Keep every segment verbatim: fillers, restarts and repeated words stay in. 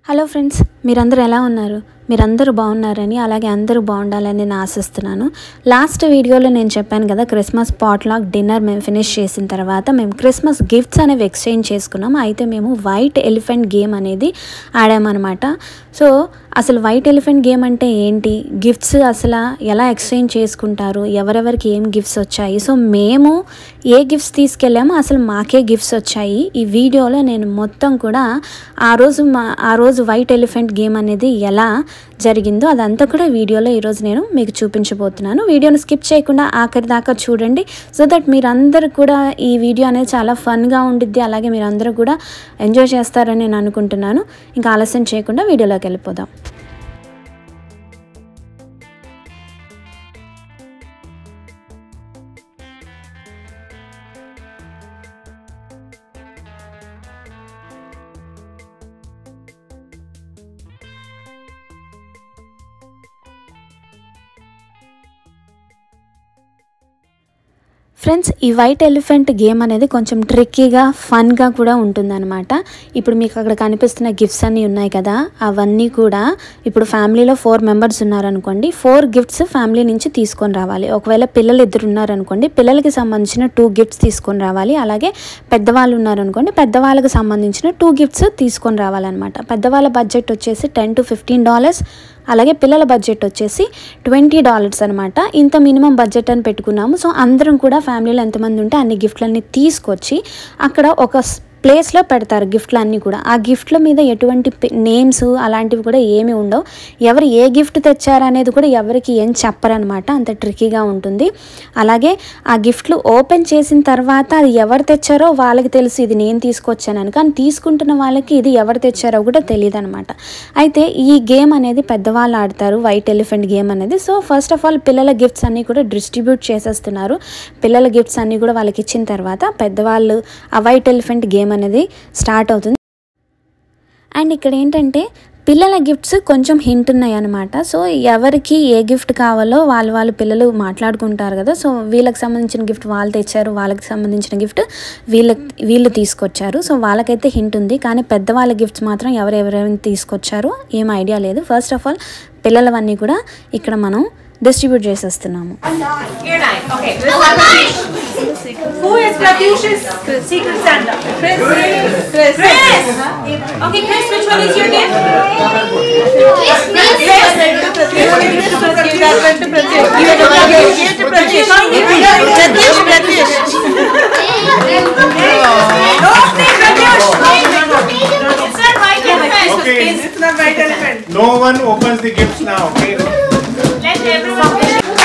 Hello friends, మీరందరూ ఎలా ఉన్నారు? మీరందరూ బాగున్నారని, అలాగే అందరూ బాగుండాలని నేను ఆశిస్తున్నాను. లాస్ట్ వీడియోలో నేను చెప్పాను కదా, క్రిస్మస్ పాట్లాక్ డిన్నర్ మేము ఫినిష్ చేసిన తర్వాత మేము క్రిస్మస్ గిఫ్ట్స్ అనేవి ఎక్స్చేంజ్ చేసుకున్నాం. అయితే మేము వైట్ ఎలిఫెంట్ గేమ్ అనేది ఆడామన్నమాట. సో అసలు వైట్ ఎలిఫెంట్ గేమ్ అంటే ఏంటి, గిఫ్ట్స్ అసలు ఎలా ఎక్స్చేంజ్ చేసుకుంటారు, ఎవరెవరికి ఏం గిఫ్ట్స్ వచ్చాయి, సో మేము ఏ గిఫ్ట్స్ తీసుకెళ్ళామో అసలు మాకే గిఫ్ట్స్ వచ్చాయి. ఈ వీడియోలో నేను మొత్తం కూడా ఆ రోజు మా ఆ రోజు వైట్ ఎలిఫెంట్ గేమ్ అనేది ఎలా జరిగిందో అదంతా కూడా వీడియోలో ఈరోజు నేను మీకు చూపించబోతున్నాను. వీడియోని స్కిప్ చేయకుండా ఆఖరి దాకా చూడండి, సో దట్ మీరందరూ కూడా ఈ వీడియో అనేది చాలా ఫన్గా ఉండిద్ది, అలాగే మీరందరూ కూడా ఎంజాయ్ చేస్తారని నేను అనుకుంటున్నాను. ఇంకా ఆలస్యం చేయకుండా వీడియోలోకి వెళ్ళిపోదాం. ఫ్రెండ్స్, ఈ వైట్ ఎలిఫెంట్ గేమ్ అనేది కొంచెం ట్రిక్కీగా ఫన్గా కూడా ఉంటుందన్నమాట. ఇప్పుడు మీకు అక్కడ కనిపిస్తున్న గిఫ్ట్స్ అన్నీ ఉన్నాయి కదా, అవన్నీ కూడా ఇప్పుడు ఫ్యామిలీలో ఫోర్ మెంబర్స్ ఉన్నారనుకోండి, ఫోర్ గిఫ్ట్స్ ఫ్యామిలీ నుంచి తీసుకొని రావాలి. ఒకవేళ పిల్లలు ఇద్దరు ఉన్నారనుకోండి, పిల్లలకి సంబంధించిన టూ గిఫ్ట్స్ తీసుకొని రావాలి. అలాగే పెద్దవాళ్ళు ఉన్నారనుకోండి, పెద్దవాళ్ళకి సంబంధించిన టూ గిఫ్ట్స్ తీసుకొని రావాలన్నమాట. పెద్దవాళ్ళ బడ్జెట్ వచ్చేసి టెన్ టు ఫిఫ్టీన్ డాలర్స్ అలాగే పిల్లల బడ్జెట్ వచ్చేసి ట్వంటీ డాలర్స్ అనమాట. ఇంత మినిమం బడ్జెట్ అని పెట్టుకున్నాము. సో అందరం కూడా ఫ్యామిలీలో ఎంతమంది ఉంటే అన్ని గిఫ్ట్లన్నీ తీసుకొచ్చి అక్కడ ఒక ప్లేస్లో పెడతారు గిఫ్ట్లు అన్నీ కూడా. ఆ గిఫ్ట్ల మీద ఎటువంటి నేమ్స్ అలాంటివి కూడా ఏమీ ఉండవు. ఎవరు ఏ గిఫ్ట్ తెచ్చారనేది కూడా ఎవరికి ఏం చెప్పరనమాట, అంత ట్రిక్కీగా ఉంటుంది. అలాగే ఆ గిఫ్ట్లు ఓపెన్ చేసిన తర్వాత అది ఎవరు తెచ్చారో వాళ్ళకి తెలుసు ఇది నేను తీసుకొచ్చానని, కానీ తీసుకుంటున్న వాళ్ళకి ఇది ఎవరు తెచ్చారో కూడా తెలియదు అనమాట. అయితే ఈ గేమ్ అనేది పెద్దవాళ్ళు ఆడతారు, వైట్ ఎలిఫెంట్ గేమ్ అనేది. సో ఫస్ట్ ఆఫ్ ఆల్ పిల్లల గిఫ్ట్స్ అన్నీ కూడా డిస్ట్రిబ్యూట్ చేసేస్తున్నారు. పిల్లల గిఫ్ట్స్ అన్నీ కూడా వాళ్ళకి ఇచ్చిన తర్వాత పెద్దవాళ్ళు ఆ వైట్ ఎలిఫెంట్ గేమ్ అనేది స్టార్ట్ అవుతుంది. అండ్ ఇక్కడ ఏంటంటే పిల్లల గిఫ్ట్స్ కొంచెం హింట్ ఉన్నాయి అనమాట. సో ఎవరికి ఏ గిఫ్ట్ కావాలో వాళ్ళు వాళ్ళు పిల్లలు మాట్లాడుకుంటారు కదా. సో వీళ్ళకి సంబంధించిన గిఫ్ట్ వాళ్ళు తెచ్చారు, వాళ్ళకి సంబంధించిన గిఫ్ట్ వీళ్ళ వీళ్ళు తీసుకొచ్చారు. సో వాళ్ళకైతే హింట్ ఉంది, కానీ పెద్దవాళ్ళ గిఫ్ట్స్ మాత్రం ఎవరెవరైనా తీసుకొచ్చారో ఏం ఐడియా లేదు. ఫస్ట్ ఆఫ్ ఆల్ పిల్లలవన్నీ కూడా ఇక్కడ మనం డిస్ట్రిబ్యూట్ చేసేస్తున్నాము. Who is Pratyush's secret Santa? Chris. Chris. Chris. Okay, Chris, which one is your gift? Chris. Chris. Give that one to Pratyush. Give it to Pratyush. Give it to Pratyush. Pratyush. Pratyush. No, Pratyush. It's not white elephant. Okay. It's not white elephant. No one opens the gifts now, okay? Let everyone.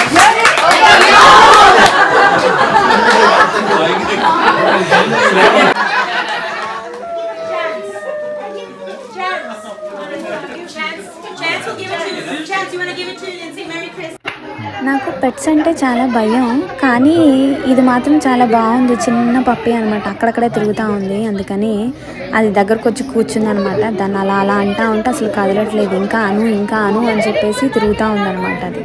నాకు pets అంటే చాలా భయం, కానీ ఇది మాత్రం చాలా బాగుంది. చిన్న పప్పి అనమాట, అక్కడక్కడే తిరుగుతూ ఉంది. అందుకని అది దగ్గరకు వచ్చి కూర్చుంది అనమాట. దాన్ని అలా అలా అంటా ఉంటే అసలు కదలట్లేదు. ఇంకా అను ఇంకా అను అని చెప్పేసి తిరుగుతూ ఉందన్నమాట అది.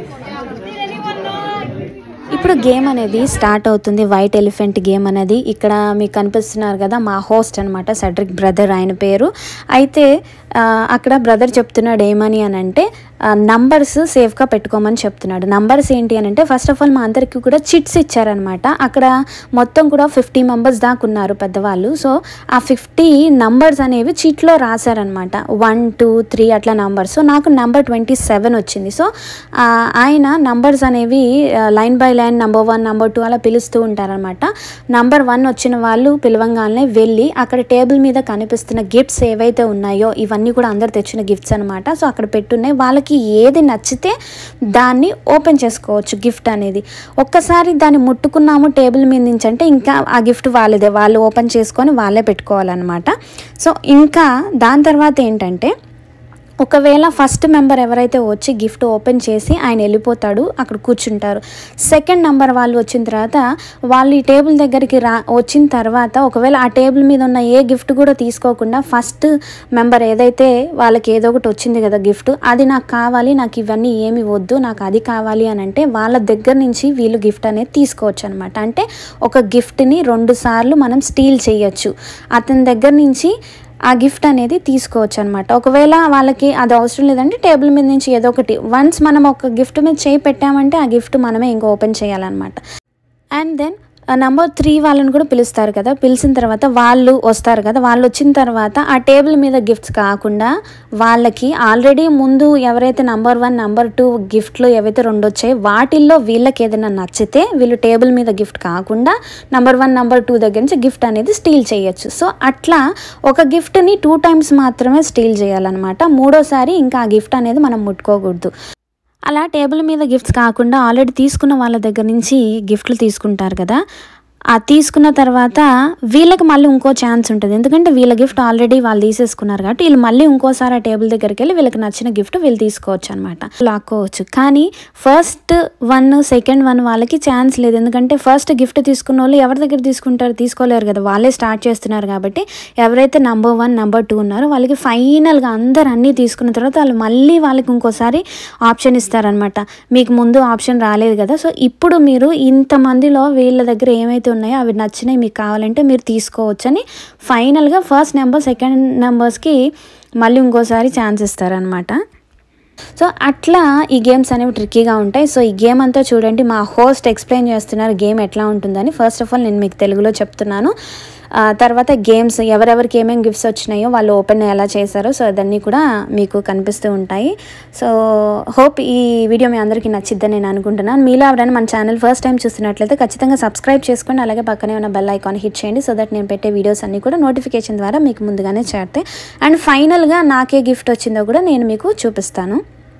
ఇప్పుడు గేమ్ అనేది స్టార్ట్ అవుతుంది, వైట్ ఎలిఫెంట్ గేమ్ అనేది. ఇక్కడ మీకు కనిపిస్తున్నారు కదా, మా హోస్ట్ అనమాట, సెడ్రిక్ బ్రదర్ ఆయన పేరు. అయితే అక్కడ బ్రదర్ చెప్తున్నాడు ఏమని అని అంటే నంబర్స్ సేఫ్గా పెట్టుకోమని చెప్తున్నాడు. నంబర్స్ ఏంటి అని అంటే ఫస్ట్ ఆఫ్ ఆల్ మా అందరికీ కూడా చిట్స్ ఇచ్చారనమాట. అక్కడ మొత్తం కూడా ఫిఫ్టీ మెంబర్స్ దాకా ఉన్నారు పెద్దవాళ్ళు. సో ఆ ఫిఫ్టీ నంబర్స్ అనేవి చిట్లో రాశారనమాట, వన్ టూ త్రీ అట్లా నంబర్స్. సో నాకు నెంబర్ ట్వంటీ సెవెన్ వచ్చింది. సో ఆయన నంబర్స్ అనేవి line by line number one number two అలా పిలుస్తూ ఉంటారనమాట. నంబర్ వన్ వచ్చిన వాళ్ళు పిలవంగానే వెళ్ళి అక్కడ టేబుల్ మీద కనిపిస్తున్న గిఫ్ట్స్ ఏవైతే ఉన్నాయో ఇవన్నీ కూడా అందరు తెచ్చిన గిఫ్ట్స్ అనమాట. సో అక్కడ పెట్టున్నాయి, వాళ్ళకి ఏది నచ్చితే దాన్ని ఓపెన్ చేసుకోవచ్చు గిఫ్ట్ అనేది. ఒక్కసారి దాన్ని ముట్టుకున్నాము టేబుల్ మీద నుంచి అంటే ఇంకా ఆ గిఫ్ట్ వాళ్ళదే, వాళ్ళు ఓపెన్ చేసుకొని వాళ్ళే పెట్టుకోవాలన్నమాట. సో ఇంకా దాని తర్వాత ఏంటంటే ఒకవేళ ఫస్ట్ మెంబర్ ఎవరైతే వచ్చి గిఫ్ట్ ఓపెన్ చేసి ఆయన వెళ్ళిపోతాడు, అక్కడ కూర్చుంటారు. సెకండ్ నెంబర్ వాళ్ళు వచ్చిన తర్వాత వాళ్ళు ఈ టేబుల్ దగ్గరికి రా వచ్చిన తర్వాత ఒకవేళ ఆ టేబుల్ మీద ఉన్న ఏ గిఫ్ట్ కూడా తీసుకోకుండా ఫస్ట్ మెంబర్ ఏదైతే వాళ్ళకి ఏదో ఒకటి వచ్చింది కదా గిఫ్ట్, అది నాకు కావాలి, నాకు ఇవన్నీ ఏమి వద్దు, నాకు అది కావాలి అని అంటే వాళ్ళ దగ్గర నుంచి వీళ్ళు గిఫ్ట్ అనేది తీసుకోవచ్చు అనమాట. అంటే ఒక గిఫ్ట్ని రెండు సార్లు మనం స్టీల్ చేయొచ్చు. అతని దగ్గర నుంచి ఆ గిఫ్ట్ అనేది తీసుకోవచ్చు అనమాట. ఒకవేళ వాళ్ళకి అది అవసరం లేదంటే టేబుల్ మీద నుంచి ఏదో ఒకటి వన్స్ మనం ఒక గిఫ్ట్ మీద చేయి పెట్టామంటే ఆ గిఫ్ట్ మనమే ఇంకా ఓపెన్ చేయాలన్నమాట. అండ్ దెన్ నెంబర్ త్రీ వాళ్ళని కూడా పిలుస్తారు కదా, పిలిచిన తర్వాత వాళ్ళు వస్తారు కదా, వాళ్ళు వచ్చిన తర్వాత ఆ టేబుల్ మీద గిఫ్ట్స్ కాకుండా వాళ్ళకి ఆల్రెడీ ముందు ఎవరైతే నెంబర్ వన్ నెంబర్ టూ గిఫ్ట్లు ఏవైతే రెండు వచ్చాయో వాటిల్లో వీళ్ళకి ఏదైనా నచ్చితే వీళ్ళు టేబుల్ మీద గిఫ్ట్ కాకుండా నెంబర్ వన్ నెంబర్ టూ దగ్గర నుంచి గిఫ్ట్ అనేది స్టీల్ చేయొచ్చు. సో అట్లా ఒక గిఫ్ట్ని టూ టైమ్స్ మాత్రమే స్టీల్ చేయాలన్నమాట. మూడోసారి ఇంకా ఆ గిఫ్ట్ అనేది మనం ముట్టుకోకూడదు. అలా టేబుల్ మీద గిఫ్ట్స్ కాకుండా ఆల్రెడీ తీసుకున్న వాళ్ళ దగ్గర నుంచి గిఫ్ట్లు తీసుకుంటారు కదా, ఆ తీసుకున్న తర్వాత వీళ్ళకి మళ్ళీ ఇంకో ఛాన్స్ ఉంటుంది. ఎందుకంటే వీళ్ళ గిఫ్ట్ ఆల్రెడీ వాళ్ళు తీసేసుకున్నారు కాబట్టి వీళ్ళు మళ్ళీ ఇంకోసారి ఆ టేబుల్ దగ్గరికి వెళ్ళి వీళ్ళకి నచ్చిన గిఫ్ట్ వీళ్ళు తీసుకోవచ్చు అనమాట, లాక్కోవచ్చు. కానీ ఫస్ట్ వన్ సెకండ్ వన్ వాళ్ళకి ఛాన్స్ లేదు. ఎందుకంటే ఫస్ట్ గిఫ్ట్ తీసుకున్న వాళ్ళు ఎవరి దగ్గర తీసుకుంటారు, తీసుకోలేరు కదా, వాళ్ళే స్టార్ట్ చేస్తున్నారు. కాబట్టి ఎవరైతే నెంబర్ వన్ నెంబర్ టూ ఉన్నారో వాళ్ళకి ఫైనల్గా అందరు అన్నీ తీసుకున్న తర్వాత వాళ్ళు మళ్ళీ వాళ్ళకి ఇంకోసారి ఆప్షన్ ఇస్తారనమాట. మీకు ముందు ఆప్షన్ రాలేదు కదా, సో ఇప్పుడు మీరు ఇంతమందిలో వీళ్ళ దగ్గర ఏమైతే ఉన్నాయో అవి నచ్చినాయి మీకు కావాలంటే మీరు తీసుకోవచ్చని ఫైనల్గా ఫస్ట్ నెంబర్ సెకండ్ నెంబర్స్కి మళ్ళీ ఇంకోసారి ఛాన్స్ ఇస్తారనమాట. సో అట్లా ఈ గేమ్స్ అనేవి ట్రిక్కీగా ఉంటాయి. సో ఈ గేమ్ అంతా చూడండి, మా హోస్ట్ ఎక్స్ప్లెయిన్ చేస్తున్నారు గేమ్ ఎట్లా ఉంటుందని. ఫస్ట్ ఆఫ్ ఆల్ నేను మీకు తెలుగులో చెప్తున్నాను, తర్వాత గేమ్స్ ఎవరెవరికి ఏమేమి గిఫ్ట్స్ వచ్చినాయో వాళ్ళు ఓపెన్ ఎలా చేశారో సో అదన్నీ కూడా మీకు కనిపిస్తూ ఉంటాయి. సో హోప్ ఈ వీడియో మీ అందరికీ నచ్చిద్దని నేను అనుకుంటున్నాను. మీలో ఎవరైనా మన ఛానల్ ఫస్ట్ టైం చూస్తున్నట్లయితే ఖచ్చితంగా సబ్స్క్రైబ్ చేసుకోండి, అలాగే పక్కనే ఉన్న బెల్ ఐకాన్ హిట్ చేయండి. సో దట్ నేను పెట్టే వీడియోస్ అన్నీ కూడా నోటిఫికేషన్ ద్వారా మీకు ముందుగానే చేరుతాయి. అండ్ ఫైనల్గా నాకే గిఫ్ట్ వచ్చిందో కూడా నేను మీకు చూపిస్తాను.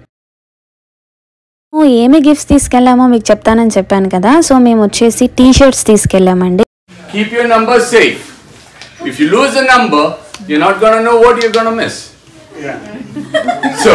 ఏమి గిఫ్ట్స్ తీసుకెళ్ళామో మీకు చెప్తానని చెప్పాను కదా, సో మేము వచ్చేసి టీ షర్ట్స్ తీసుకెళ్ళామండి. Keep your number safe. If you lose a number, you're not going to know what you're going to miss. Yeah. So,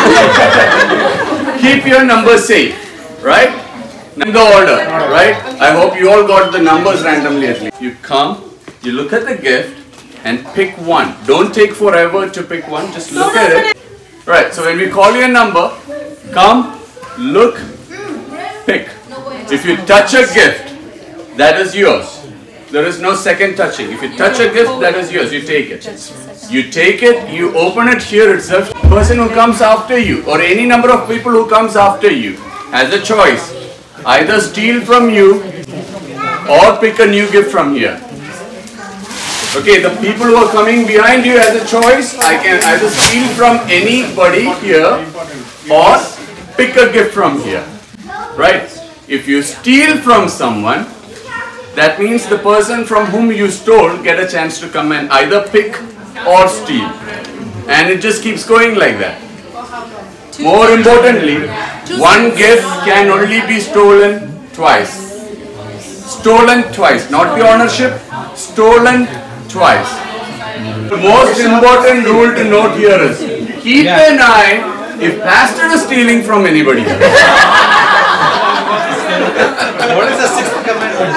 keep your number safe, right? In the order, right? I hope you all got the numbers randomly at least. You come, you look at the gift and pick one. Don't take forever to pick one, just look at it. Right, so when we call your number, come, look, pick. If you touch a gift, that is yours. There is no second touching. If you touch a gift, that is yours. You take it. You take it, you open it here itself. The person who comes after you or any number of people who comes after you has a choice. Either steal from you or pick a new gift from here. Okay, the people who are coming behind you has a choice. I can either steal from anybody here or pick a gift from here. Right? If you steal from someone, that means the person from whom you stole get a chance to come and either pick or steal. And it just keeps going like that. More importantly, one gift can only be stolen twice. Stolen twice, not the ownership, stolen twice. The most important rule to note here is, keep an eye if pastor is stealing from anybody. What is the sixth commandment?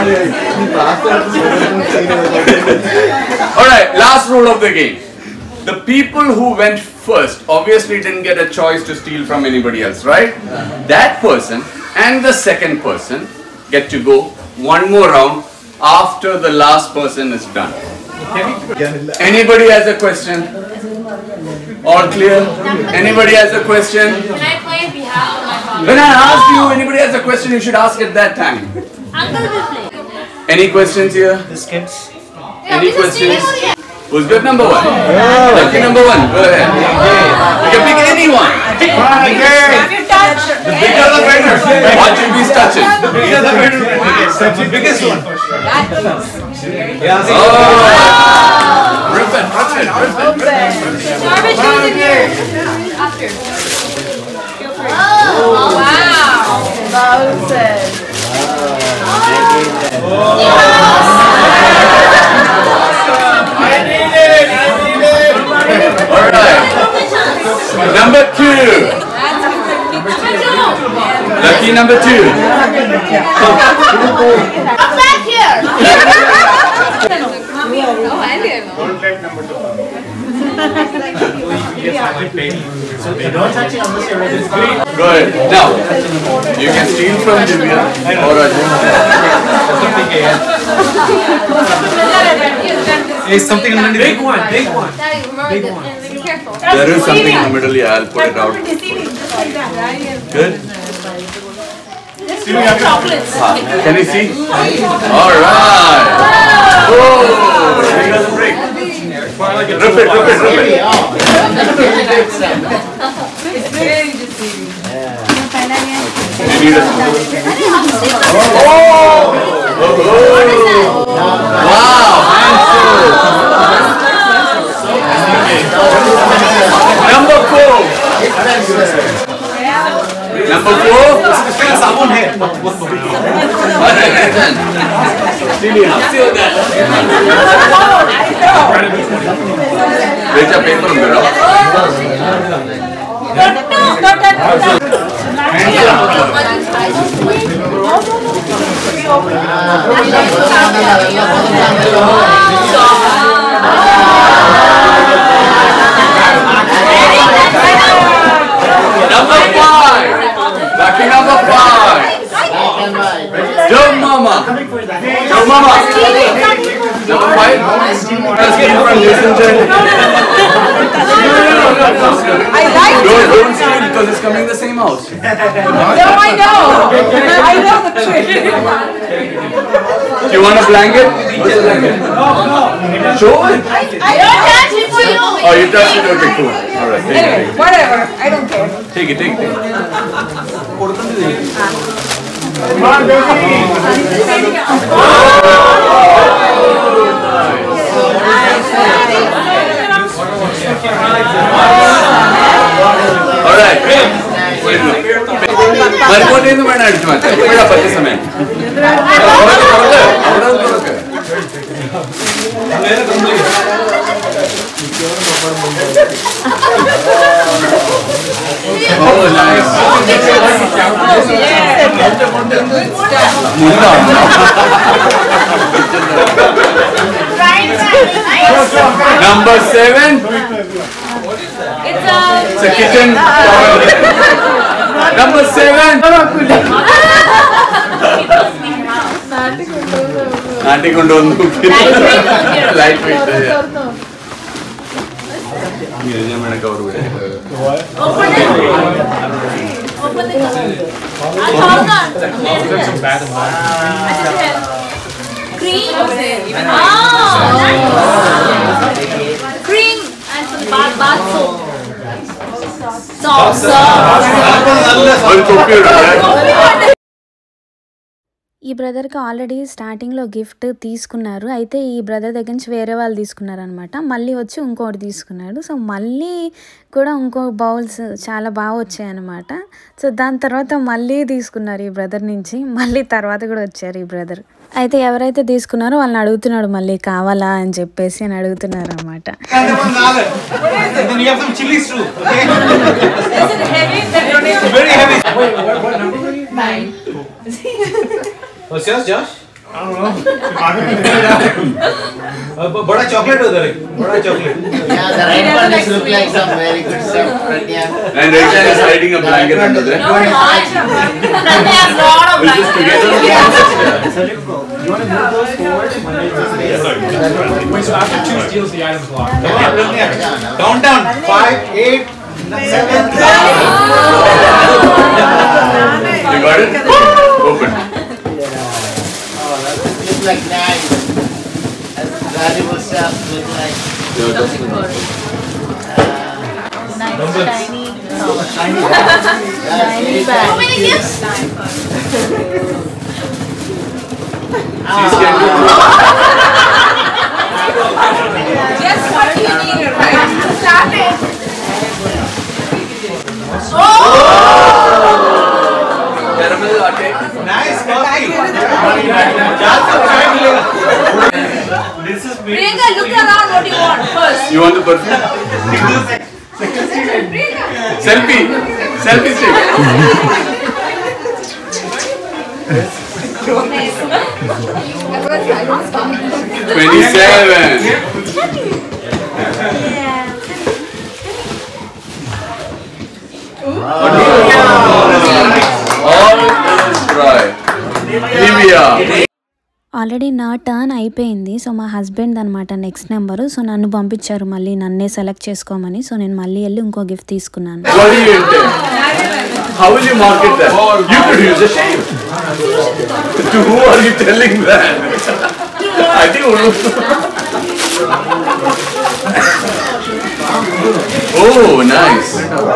Alright, last rule of the game. The people who went first obviously didn't get a choice to steal from anybody else, right? That person and the second person get to go one more round after the last person is done. Anybody has a question? All clear? Anybody has a question? Can I play on behalf of my father? When I ask you, anybody has a question, you should ask at that time. Uncle will play. Any questions here? Biscuits. Any questions? Who's good? Number one. Lucky number one. Go ahead. You can pick anyone. Have your touch. The bigger the better. Watch him be touching. The bigger the better. The biggest one. Oh! Rip it, rip it, rip it. Garbage goes in here. After. Feel free. Oh, wow. Moses. Alright. Number two. Lucky number two. Come back here. Don't let number two. Go ahead. Now, you can steal from Divya or Ajay. Is something in the big one, big one. Big one. Be careful. There is something in the middle. Yeah, I'll put it out. Good. Chocolates. Ah, can you see? All right. Oh, he doesn't break. Rip it, rip it, rip it. It's very deceiving. You need a oh! Oh! Wow! Number four. Number four. Sabun hai. Becha paper umbrella. Number five. Lucky number five. Joe Mama. Joe Mama. Number five. Let's get from Jason Chen. I like Don't, don't steal because it's coming in the same house. No, I know. I know the trick. Do you want a blanket? What's a blanket? Show it. I don't touch it for you. Oh, you touched it? Okay, cool. Alright, take it, Anyway, take whatever. I don't care. it. Take it, take it. Take it. Alright. മരുമോട്ടേന്ന് വേണം അടിച്ചു മാറ്റാൻ ഇപ്പോഴാ പറ്റിയ സമയം Oh, nice. Number seven. It's a. It's a kitchen. Number seven. Auntie കൊണ്ടുവന്നു light weight ഞാൻ വേണം കവർ വിടാം Open it. Open the cover. Hold on. Cream. Oh, nice. Cream and some bath bath soap. Soap, soap. ഒരു തൊപ്പി ഇടാം ఈ బ్రదర్కి already స్టార్టింగ్లో గిఫ్ట్ తీసుకున్నారు. అయితే ఈ బ్రదర్ దగ్గర నుంచి వేరే వాళ్ళు తీసుకున్నారనమాట. మళ్ళీ వచ్చి ఇంకోటి తీసుకున్నాడు. సో మళ్ళీ కూడా ఇంకో బౌల్స్ చాలా బాగా వచ్చాయన్నమాట. సో దాని తర్వాత మళ్ళీ తీసుకున్నారు ఈ బ్రదర్ నుంచి. మళ్ళీ తర్వాత కూడా వచ్చారు ఈ బ్రదర్. అయితే ఎవరైతే తీసుకున్నారో వాళ్ళని అడుగుతున్నాడు మళ్ళీ కావాలా అని చెప్పేసి అని అడుగుతున్నారు అనమాట. What's yours, Josh? I don't know. uh, bada chocolate uधर है. Bada chocolate. Yeah, the right one is look like some very good stuff. Pratya. And Rachel is hiding a blanket under there. No, not. Pratya has a lot of We'll just blankets. together. You want to move those forward? Wait, so after two steals, the item's locked. Come on, Pratya. Count down. Five, eight, seven. You got it? Open. Look like nice. Valuable stuff. Look like. Nice, shiny. Shiny How many gifts? Just what you needed, right? Start it. Caramel latte. Nice coffee. This is big. Priyanka, look around what you want first. You want the perfume? Selfie. Selfie stick. Twenty-seven. All is right. Nivea. Already నా turn అయిపోయింది. So మా husband అనమాట next number. So నన్ను పంపించారు మళ్ళీ నన్నే select చేసుకోమని. So నేను మళ్ళీ వెళ్ళి ఇంకో గిఫ్ట్ తీసుకున్నాను. What do you intend? How will you market that? You could use a shave. To who are you telling that? I think. Oh, nice.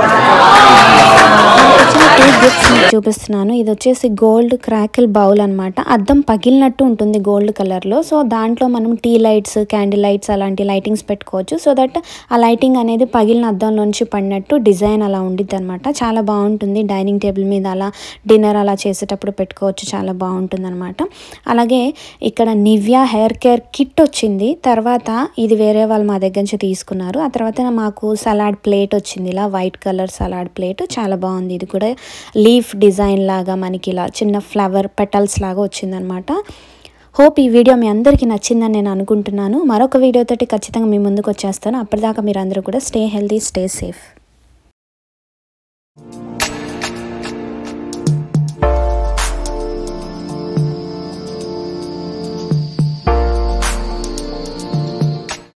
Two gifts చూపిస్తున్నాను. ఇది వచ్చేసి గోల్డ్ క్రాకిల్ బౌల్ అనమాట. అద్దం పగిలినట్టు ఉంటుంది గోల్డ్ కలర్లో. So దాంట్లో మనం tea lights, candle lights అలాంటి లైటింగ్స్ పెట్టుకోవచ్చు. సో దట్ ఆ లైటింగ్ అనేది పగిలిన అద్దంలోంచి పడినట్టు డిజైన్ అలా ఉండిద్ది అనమాట. చాలా బాగుంటుంది. డైనింగ్ టేబుల్ మీద అలా డిన్నర్ అలా చేసేటప్పుడు పెట్టుకోవచ్చు. చాలా బాగుంటుంది అనమాట. అలాగే ఇక్కడ నివ్యా హెయిర్ కేర్ కిట్ వచ్చింది. తర్వాత ఇది వేరే వాళ్ళు మా దగ్గర నుంచి తీసుకున్నారు. ఆ తర్వాత మాకు సలాడ్ ప్లేట్ వచ్చింది. ఇలా వైట్ కలర్ సలాడ్ ప్లేట్ చాలా బాగుంది. ఇది కూడా లీఫ్ డిజైన్ లాగా మనకి ఇలా చిన్న ఫ్లవర్ పెటల్స్ లాగా వచ్చిందనమాట. హోప్ ఈ వీడియో మీ అందరికీ నచ్చిందని నేను అనుకుంటున్నాను. మరొక వీడియోతోటి ఖచ్చితంగా మీ ముందుకు వచ్చేస్తాను. అప్పటిదాకా మీరు అందరూ కూడా స్టే హెల్తీ, స్టే సేఫ్.